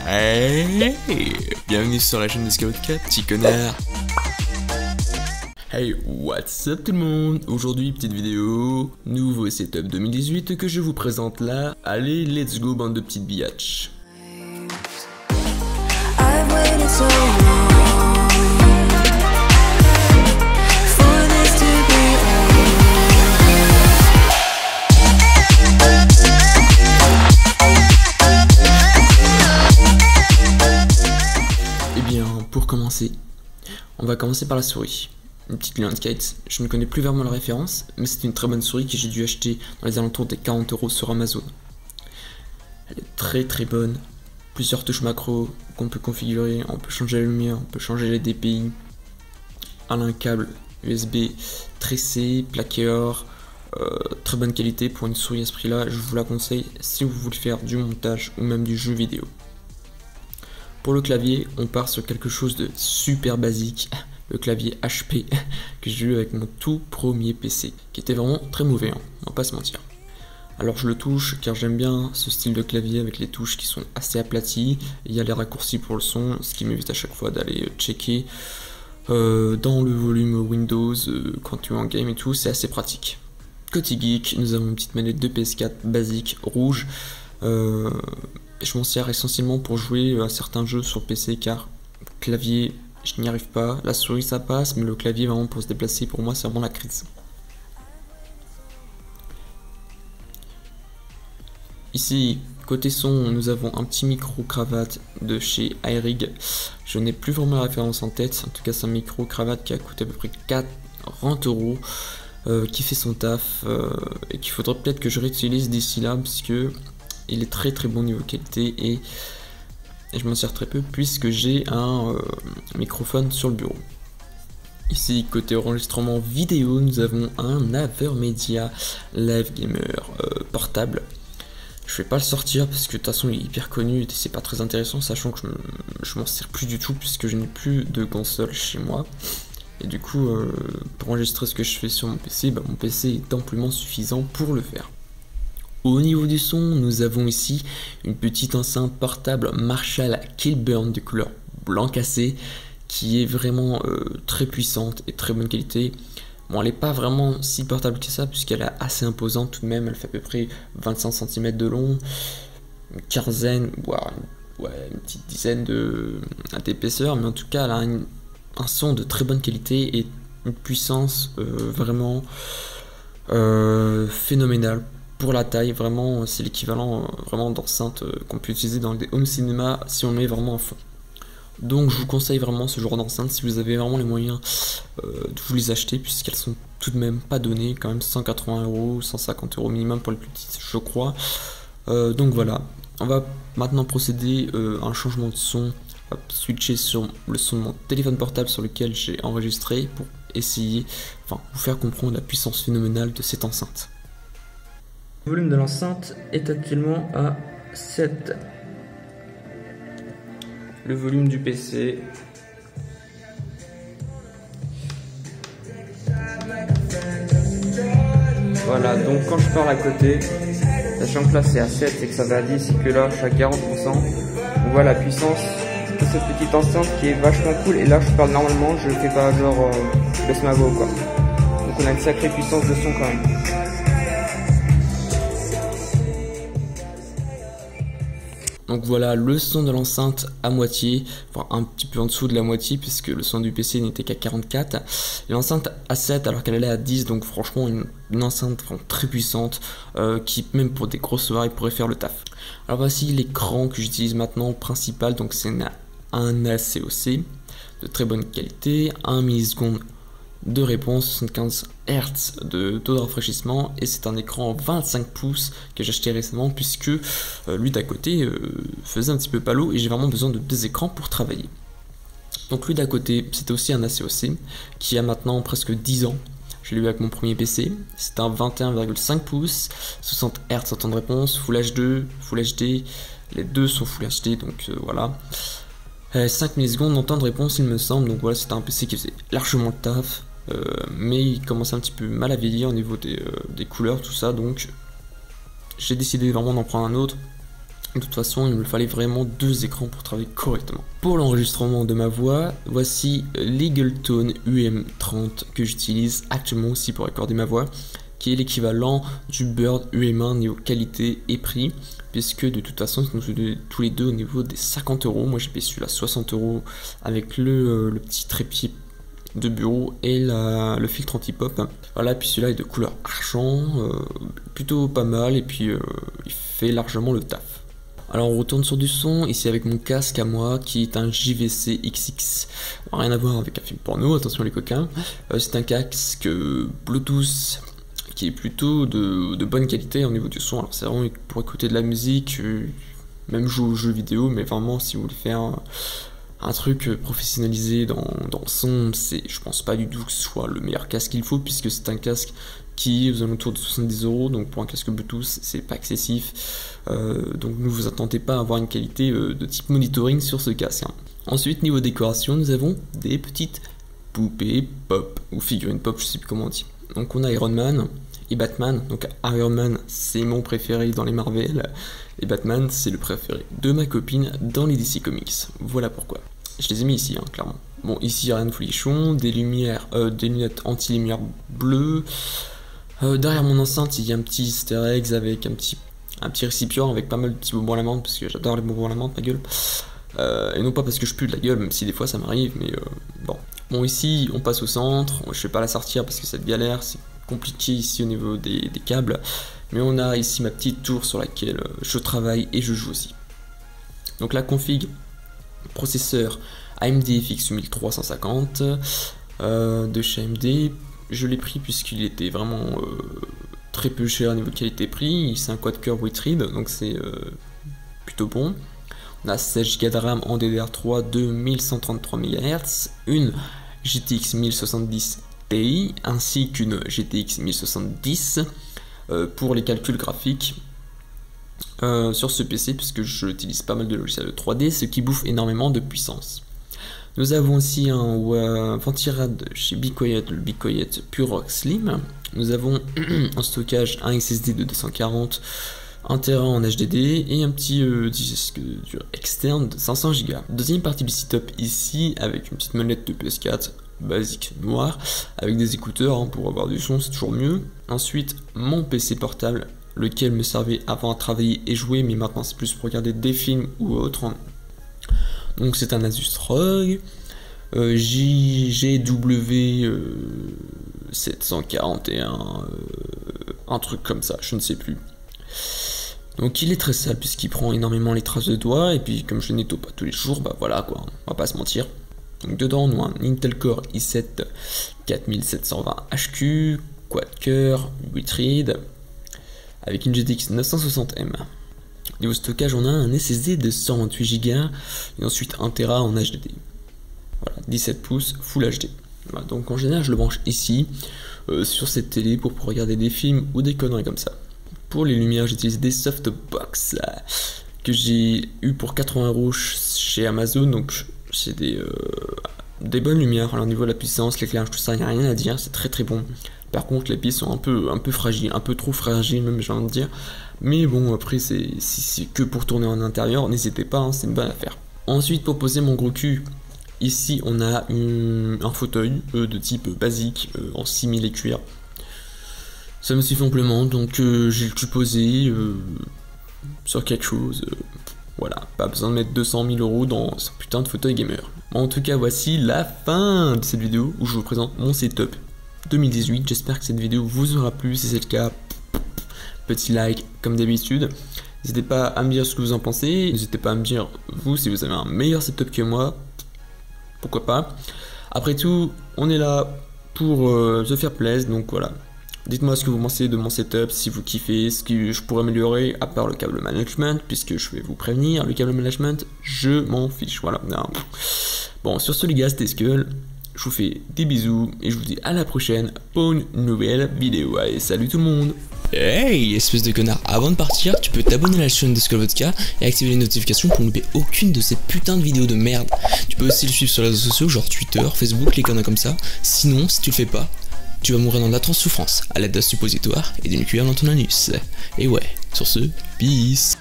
Hey, bienvenue sur la chaîne de Scout4, petit connard. Hey, what's up tout le monde? Aujourd'hui, petite vidéo, nouveau setup 2018 que je vous présente là. Allez, let's go bande de petites biatches. Eh bien, pour commencer, on va commencer par la souris. Une petite Lionsgate, je ne connais plus vraiment la référence, mais c'est une très bonne souris que j'ai dû acheter dans les alentours des 40 € sur Amazon. Elle est très bonne, plusieurs touches macro qu'on peut configurer, on peut changer la lumière, on peut changer les DPI, un câble USB tressé, plaqué or, très bonne qualité pour une souris à ce prix là, je vous la conseille si vous voulez faire du montage ou même du jeu vidéo. Pour le clavier, on part sur quelque chose de super basique, le clavier HP que j'ai eu avec mon tout premier PC, qui était vraiment très mauvais, hein, on va pas se mentir. Alors je le touche car j'aime bien ce style de clavier avec les touches qui sont assez aplaties, il y a les raccourcis pour le son, ce qui m'évite à chaque fois d'aller checker dans le volume Windows quand tu es en game et tout, c'est assez pratique. Côté geek, nous avons une petite manette de PS4 basique, rouge, je m'en sers essentiellement pour jouer à certains jeux sur PC car clavier je n'y arrive pas, la souris ça passe mais le clavier vraiment pour se déplacer pour moi c'est vraiment la crise. Ici côté son nous avons un petit micro cravate de chez iRig, je n'ai plus vraiment la référence en tête, en tout cas c'est un micro cravate qui a coûté à peu près 40 €, qui fait son taf et qu'il faudrait peut-être que je réutilise d'ici là parce que il est très bon niveau qualité et je m'en sers très peu puisque j'ai un microphone sur le bureau. Ici côté enregistrement vidéo nous avons un Avermedia Live Gamer portable. Je vais pas le sortir parce que de toute façon il est hyper connu et c'est pas très intéressant, sachant que je m'en sers plus du tout puisque je n'ai plus de console chez moi. Et du coup pour enregistrer ce que je fais sur mon PC, mon PC est amplement suffisant pour le faire. Au niveau du son, nous avons ici une petite enceinte portable Marshall Kilburn de couleur blanc cassé qui est vraiment très puissante et très bonne qualité. Bon, elle n'est pas vraiment si portable que ça puisqu'elle est assez imposante tout de même, elle fait à peu près 25 cm de long, une quinzaine, voire une petite dizaine d'épaisseur, mais en tout cas elle a un son de très bonne qualité et une puissance vraiment phénoménale. Pour la taille, vraiment, c'est l'équivalent vraiment d'enceinte qu'on peut utiliser dans des home cinéma si on met vraiment à fond. Donc je vous conseille vraiment ce genre d'enceinte si vous avez vraiment les moyens de vous les acheter puisqu'elles sont tout de même pas données, quand même 180 €, 150 € minimum pour les plus petites, je crois. Donc voilà, on va maintenant procéder à un changement de son, on va switcher sur le son de mon téléphone portable sur lequel j'ai enregistré pour essayer, enfin vous faire comprendre la puissance phénoménale de cette enceinte. Le volume de l'enceinte est actuellement à 7. Le volume du PC. Voilà, donc quand je parle à côté, sachant que là c'est à 7 et que ça va à 10 et que là je suis à 40%, on voit la puissance de cette petite enceinte qui est vachement cool. Et là je parle normalement, je fais pas genre je baisse ma voix quoi. Donc on a une sacrée puissance de son quand même. Donc voilà le son de l'enceinte à moitié, enfin un petit peu en dessous de la moitié puisque le son du PC n'était qu'à 44. L'enceinte à 7 alors qu'elle allait à 10, donc franchement une enceinte vraiment très puissante qui même pour des grosses soirées pourrait faire le taf. Alors voici l'écran que j'utilise maintenant principal, donc c'est un ACOC de très bonne qualité, 1 milliseconde de réponse, 75 Hz de taux de rafraîchissement et c'est un écran 25 pouces que j'ai acheté récemment puisque lui d'à côté faisait un petit peu palo et j'ai vraiment besoin de 2 écrans pour travailler. Donc lui d'à côté c'était aussi un ACOC qui a maintenant presque 10 ans, je l'ai eu avec mon premier PC, c'est un 21,5 pouces, 60 Hz en temps de réponse, Full H2, Full HD, les deux sont Full HD donc voilà. 5 millisecondes en temps de réponse il me semble, donc voilà c'était un PC qui faisait largement le taf. Mais il commençait un petit peu mal à vieillir au niveau des couleurs, tout ça, donc j'ai décidé vraiment d'en prendre un autre De toute façon, il me fallait vraiment 2 écrans pour travailler correctement. Pour l'enregistrement de ma voix, voici l'Eagleton UM30 que j'utilise actuellement aussi pour recorder ma voix, qui est l'équivalent du Bird UM1 niveau qualité et prix, puisque de toute façon, ils sont tous les deux au niveau des 50 €. Moi, j'ai payé celui-là 60 € avec le petit trépied de bureau et le filtre anti-pop. Voilà, puis celui-là est de couleur argent, plutôt pas mal, et puis il fait largement le taf. Alors on retourne sur du son, ici avec mon casque à moi, qui est un JVC XX, rien à voir avec un film porno, attention les coquins. C'est un casque Bluetooth qui est plutôt de bonne qualité au niveau du son. Alors c'est vraiment pour écouter de la musique, même jouer aux jeux vidéo, mais vraiment si vous voulez faire un truc professionnalisé dans le son, je pense pas du tout que ce soit le meilleur casque qu'il faut, puisque c'est un casque qui est aux alentours de 70 €, donc pour un casque Bluetooth c'est pas excessif, donc ne vous attendez pas à avoir une qualité de type monitoring sur ce casque. Ensuite, niveau décoration, nous avons des petites poupées pop, ou figurines pop, je sais plus comment on dit. Donc on a Iron Man et Batman. Donc Iron Man c'est mon préféré dans les Marvel, et Batman c'est le préféré de ma copine dans les DC Comics. Voilà pourquoi. Je les ai mis ici, clairement. Bon, ici rien de folichon, des lunettes anti-lumière bleues. Derrière mon enceinte, il y a un petit easter egg avec un petit récipient avec pas mal de petits bonbons à la menthe, parce que j'adore les bonbons à la menthe, ma gueule. Et non pas parce que je pue de la gueule, même si des fois ça m'arrive, mais bon. Bon, ici on passe au centre, je vais pas la sortir parce que c'est galère, c'est compliqué ici au niveau des câbles, mais on a ici ma petite tour sur laquelle je travaille et je joue aussi. Donc la config, processeur AMD FX 8350 de chez AMD, je l'ai pris puisqu'il était vraiment très peu cher au niveau qualité-prix, c'est un quad-core Witrid, donc c'est plutôt bon. On a 16 Go de RAM en DDR3 de 1133 MHz, une GTX 1070 Ti ainsi qu'une GTX 1070 pour les calculs graphiques sur ce PC, puisque j'utilise pas mal de logiciels de 3D, ce qui bouffe énormément de puissance. Nous avons aussi un ventirad chez Be Quiet, le Be Quiet Pure Slim. Nous avons en stockage un SSD de 240, 1 Tera en HDD et un petit disque dur externe de 500 Go. Deuxième partie du setup ici avec une petite manette de PS4 basique noire avec des écouteurs pour avoir du son, c'est toujours mieux. Ensuite mon PC portable, lequel me servait avant à travailler et jouer, mais maintenant c'est plus pour regarder des films ou autre. Donc c'est un Asus ROG JGW 741, un truc comme ça, je ne sais plus. Donc il est très sale puisqu'il prend énormément les traces de doigts, et puis comme je nettoie pas tous les jours, bah voilà quoi, on va pas se mentir. Donc dedans on a un Intel Core i7 4720 HQ, quad-core, 8 read, avec une GTX 960M. Niveau stockage, on a un SSD de 128 Go et ensuite 1 Tera en HDD. Voilà, 17 pouces Full HD. Voilà, donc en général, je le branche ici, sur cette télé, pour regarder des films ou des conneries comme ça. Pour les lumières, j'utilise des softbox que j'ai eu pour 80 € chez Amazon. Donc c'est des bonnes lumières. Alors au niveau de la puissance, l'éclairage, tout ça, il n'y a rien à dire, c'est très très bon. Par contre, les pieds sont un peu fragiles, un peu trop fragiles même, j'ai envie de dire. Mais bon, après, si c'est que pour tourner en intérieur, n'hésitez pas, c'est une bonne affaire. Ensuite, pour poser mon gros cul, ici on a un fauteuil de type basique en 6000 et cuir. Ça me suffit amplement, donc j'ai le cul posé sur quelque chose. Voilà, pas besoin de mettre 200 000 € dans ce putain de fauteuil gamer. En tout cas, voici la fin de cette vidéo où je vous présente mon setup 2018. J'espère que cette vidéo vous aura plu. Si c'est le cas, petit like comme d'habitude. N'hésitez pas à me dire ce que vous en pensez. N'hésitez pas à me dire, vous, si vous avez un meilleur setup que moi. Pourquoi pas. Après tout, on est là pour se faire plaisir. Donc voilà. Dites-moi ce que vous pensez de mon setup, si vous kiffez, ce que je pourrais améliorer, à part le câble management, puisque je vais vous prévenir, le câble management, je m'en fiche. Voilà. Non. Bon, sur ce les gars, c'était Skull. Je vous fais des bisous et je vous dis à la prochaine pour une nouvelle vidéo. Allez, salut tout le monde. Hey, espèce de connard, avant de partir, tu peux t'abonner à la chaîne de Skull Vodka et activer les notifications pour ne louper aucune de ces putains de vidéos de merde. Tu peux aussi le suivre sur les réseaux sociaux, genre Twitter, Facebook, les conneries comme ça. Sinon, si tu le fais pas, tu vas mourir dans de l'atroce souffrance à l'aide d'un suppositoire et d'une cuillère dans ton anus. Et ouais, sur ce, peace.